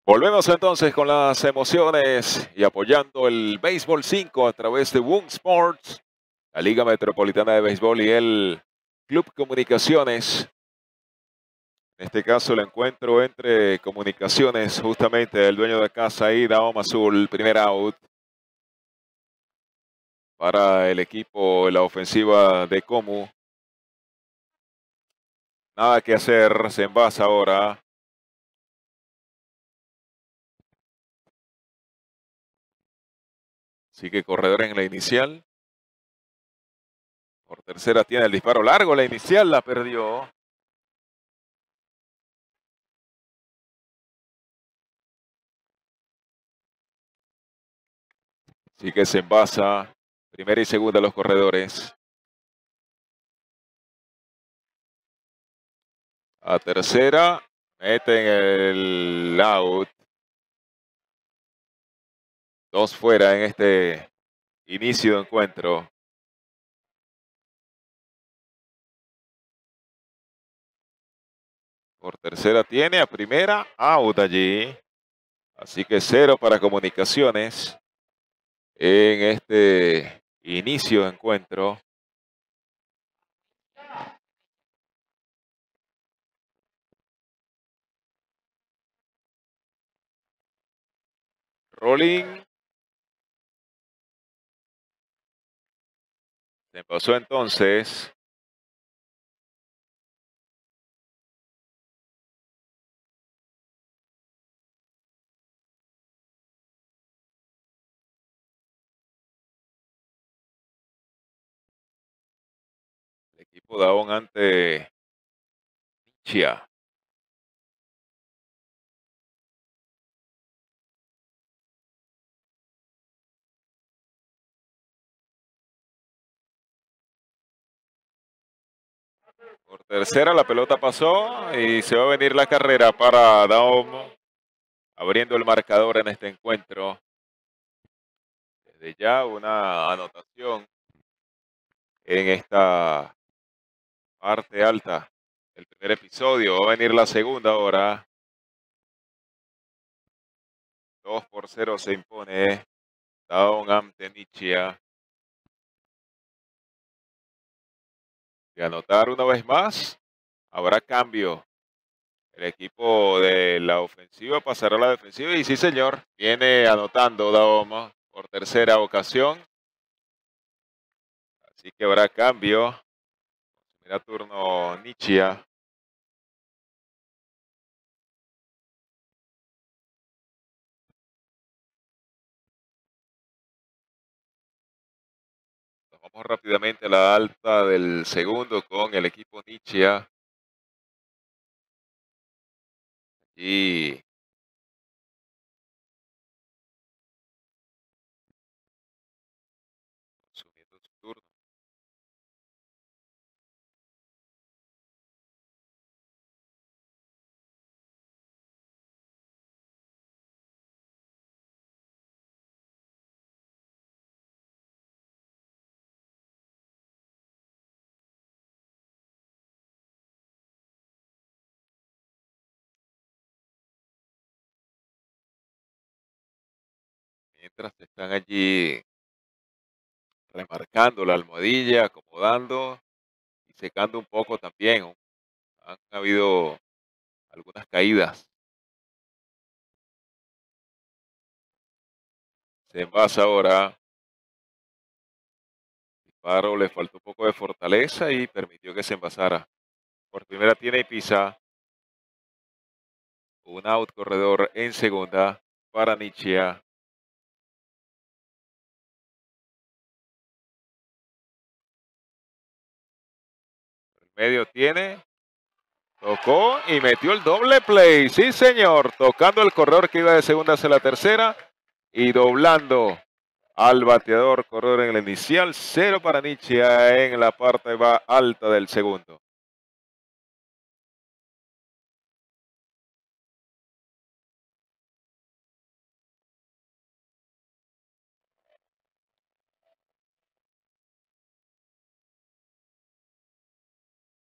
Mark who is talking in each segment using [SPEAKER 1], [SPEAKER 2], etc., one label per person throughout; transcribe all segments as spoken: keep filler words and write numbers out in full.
[SPEAKER 1] Volvemos entonces con las emociones y apoyando el Béisbol cinco a través de Woon Sports, la Liga Metropolitana de Béisbol y el Club Comunicaciones. En este caso el encuentro entre Comunicaciones, justamente el dueño de casa y Dahom Azul, primer out para el equipo, la ofensiva de Comu. Nada que hacer, se envasa ahora. Sigue corredor en la inicial. Por tercera tiene el disparo largo, la inicial la perdió. Así que se envasa. Primera y segunda los corredores. A tercera. Meten el out. Dos fuera en este inicio de encuentro. Por tercera tiene, a primera, out allí. Así que cero para Comunicaciones en este inicio de encuentro. Rolling. Se pasó entonces. El equipo Dahom ante Chia. Por tercera la pelota pasó y se va a venir la carrera para Dahom, abriendo el marcador en este encuentro. Desde ya una anotación en esta parte alta del primer episodio. Va a venir la segunda ahora. dos por cero se impone Dahom ante Nichia. De anotar una vez más, habrá cambio. El equipo de la ofensiva pasará a la defensiva y sí, señor, viene anotando Dahom por tercera ocasión. Así que habrá cambio. Mira turno Nichia. Nos vamos rápidamente a la alta del segundo con el equipo Nichia. Y consumiendo su turno. Mientras están allí remarcando la almohadilla, acomodando y secando un poco también. Han habido algunas caídas. Se envasa ahora. Disparo, le faltó un poco de fortaleza y permitió que se envasara. Por primera tiene y pisa. Un out corredor en segunda para Nichia. Medio tiene. Tocó y metió el doble play. Sí, señor. Tocando el corredor que iba de segunda hacia la tercera. Y doblando al bateador, corredor en el inicial. Cero para Nichia en la parte alta del segundo.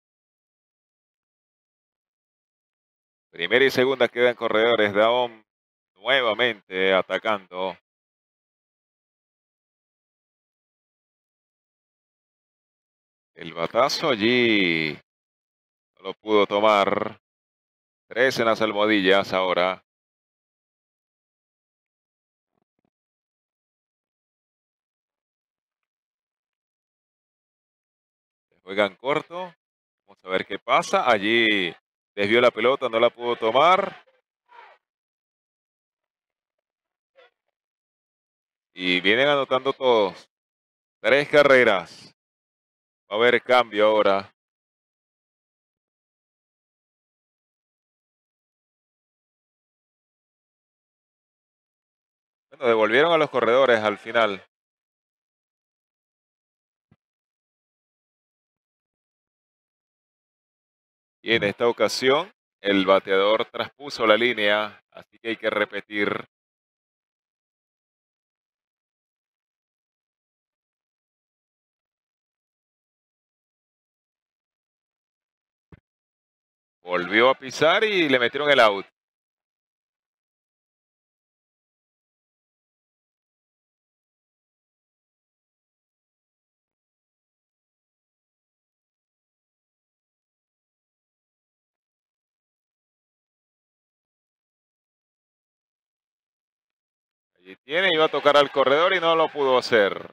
[SPEAKER 1] Primera y segunda quedan corredores. Dahom nuevamente atacando. El batazo allí no lo pudo tomar. Tres en las almohadillas ahora. Juegan corto. Vamos a ver qué pasa. Allí desvió la pelota, no la pudo tomar. Y vienen anotando todos. Tres carreras. Va a haber cambio ahora. Bueno, devolvieron a los corredores al final. Y en esta ocasión el bateador traspuso la línea, así que hay que repetir. Volvió a pisar y le metieron el out. Allí tiene, iba a tocar al corredor y no lo pudo hacer.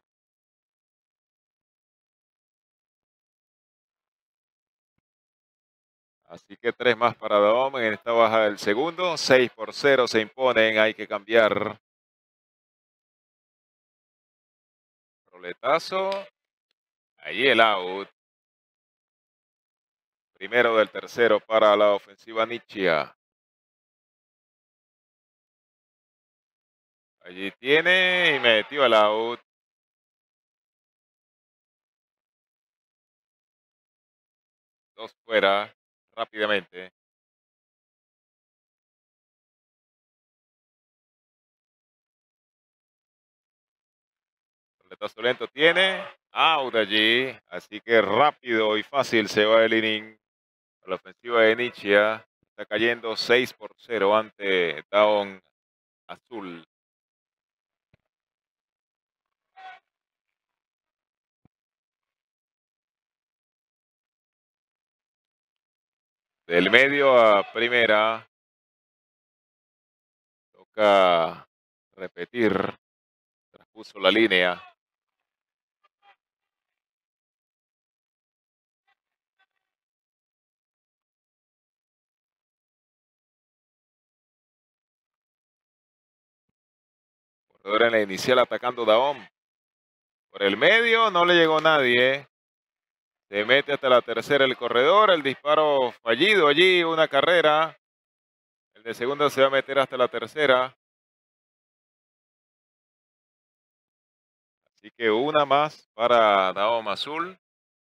[SPEAKER 1] Así que tres más para Dom en esta baja del segundo. seis por cero se imponen, hay que cambiar. Roletazo. Allí el out. Primero del tercero para la ofensiva Nichia. Allí tiene y metió el out. Dos fuera rápidamente. Roletazo lento tiene. Out allí. Así que rápido y fácil se va el inning. La ofensiva de Nichia está cayendo seis por cero ante Down Azul. Del medio a primera. Toca repetir. Traspuso la línea. Corredor en la inicial atacando Daom. Por el medio no le llegó nadie. Se mete hasta la tercera el corredor. El disparo fallido allí. Una carrera. El de segunda se va a meter hasta la tercera. Así que una más para Daom Azul.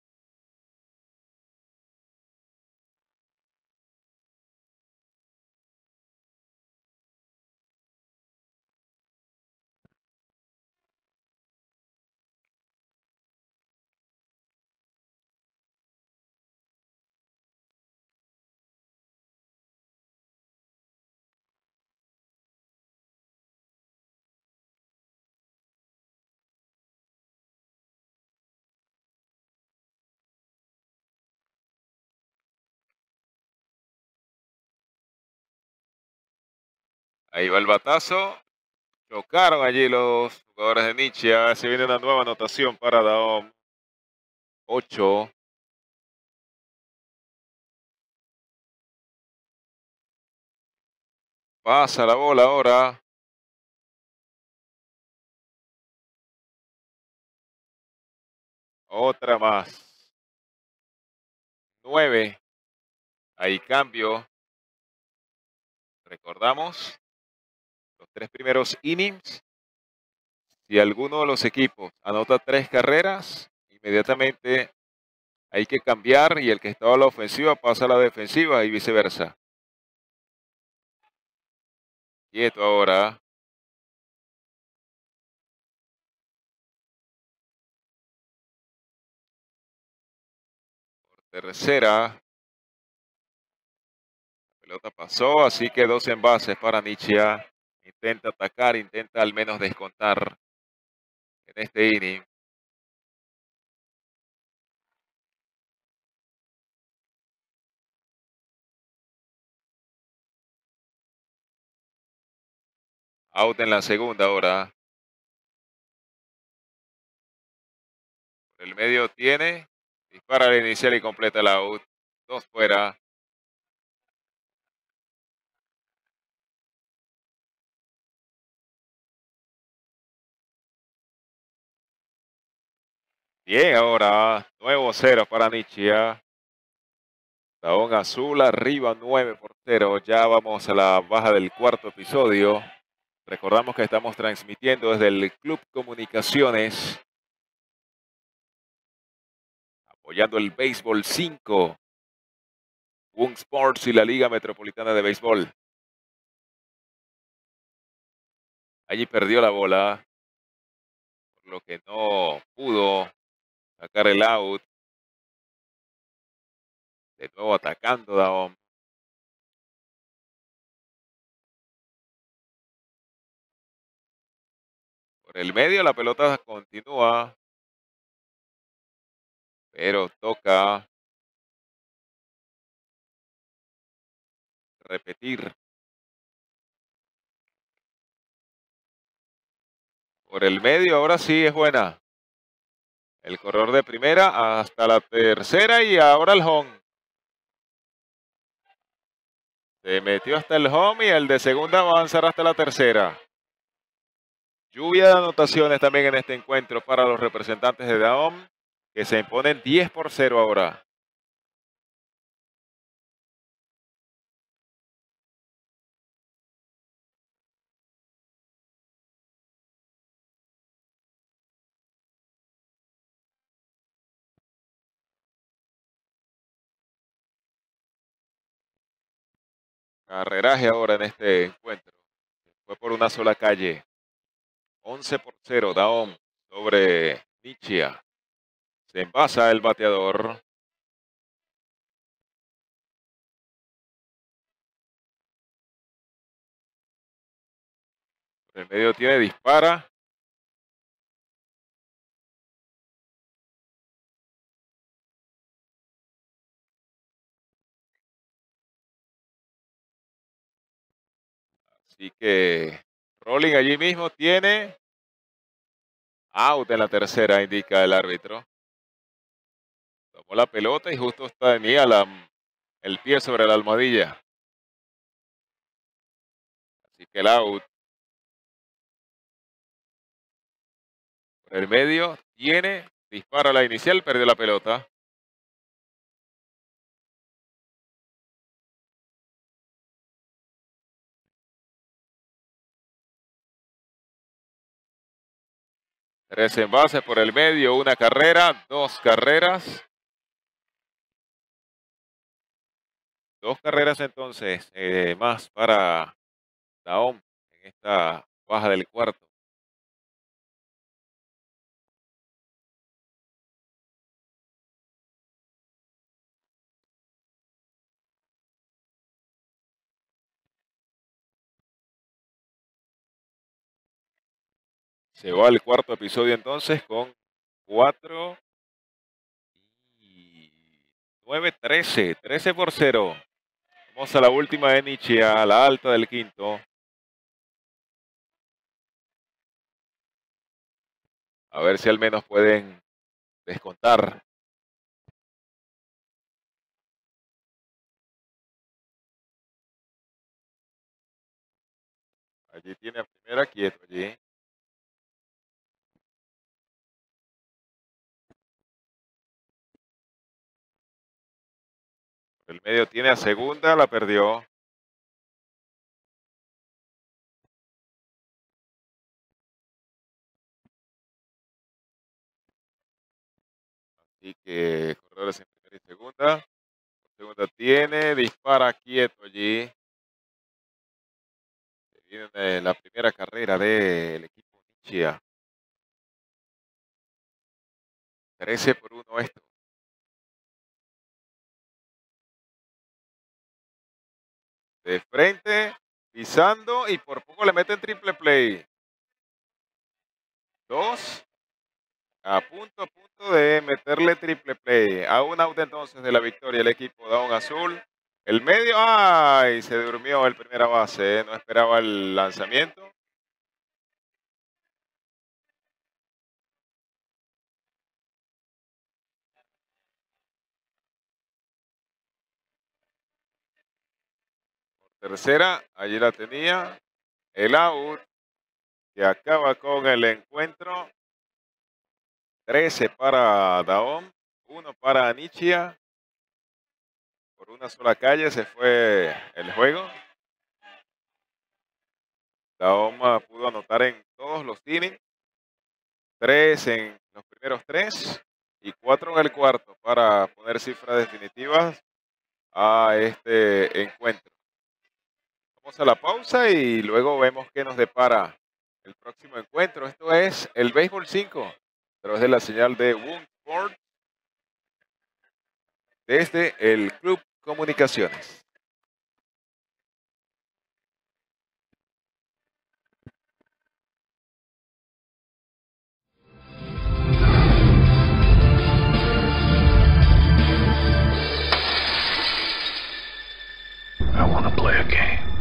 [SPEAKER 1] Ahí va el batazo. Chocaron allí los jugadores de Nichia. Se viene una nueva anotación para Daom. ocho. Pasa la bola ahora. Otra más. nueve. Hay cambio. Recordamos los tres primeros innings. Si alguno de los equipos anota tres carreras, inmediatamente hay que cambiar y el que estaba a la ofensiva pasa a la defensiva y viceversa. Quieto ahora. Por tercera. La pelota pasó, así que dos envases para Nichia. Intenta atacar, intenta al menos descontar en este inning. Out en la segunda ahora. Por el medio tiene. Dispara al inicial y completa el out. Dos fuera. Bien, ahora nuevo cero para Nichia. Dahón azul arriba nueve por cero. Ya vamos a la baja del cuarto episodio. Recordamos que estamos transmitiendo desde el Club Comunicaciones. Apoyando el Béisbol cinco. Boom Sports y la Liga Metropolitana de Béisbol. Allí perdió la bola. Por lo que no pudo sacar el out. De nuevo atacando Dahón. Por el medio la pelota continúa. Pero toca repetir. Por el medio ahora sí es buena. El corredor de primera hasta la tercera y ahora el home. Se metió hasta el home y el de segunda va a avanzar hasta la tercera. Lluvia de anotaciones también en este encuentro para los representantes de Dahón, que se imponen diez por cero ahora. Carreraje ahora en este encuentro. Fue por una sola calle. once por cero Dahón sobre Nichia. Se envasa el bateador. Por el medio tiene, dispara. Así que rolling allí mismo tiene. Out en la tercera, indica el árbitro. Tomó la pelota y justo tenía la, el pie sobre la almohadilla. Así que el out. Por el medio tiene, dispara la inicial, perdió la pelota. Tres envases por el medio, una carrera, dos carreras. Dos carreras entonces, eh, más para Dahón en esta baja del cuarto. Se va al cuarto episodio entonces con cuatro y nueve, trece. trece por cero. Vamos a la última de Nichia, a la alta del quinto. A ver si al menos pueden descontar. Allí tiene a primera quieto allí. El medio tiene a segunda, la perdió. Así que corredores en primera y segunda. Segunda tiene, dispara quieto allí. Se viene la primera carrera del equipo Nichia. trece por uno esto. De frente, pisando y por poco le meten triple play. Dos. A punto, a punto de meterle triple play. A un out entonces de la victoria el equipo Dahón Azul. El medio, ay, se durmió el primera base, ¿eh? No esperaba el lanzamiento. Por tercera, allí la tenía. El out que acaba con el encuentro. trece para Dahón, uno para Anichia. Por una sola calle se fue el juego. Dahón pudo anotar en todos los innings. Tres en los primeros tres y cuatro en el cuarto para poner cifras definitivas a este encuentro. Vamos a la pausa y luego vemos qué nos depara el próximo encuentro. Esto es el Béisbol cinco a través de la señal de Woon Sports desde el Club Comunicaciones.
[SPEAKER 2] I want to play a game.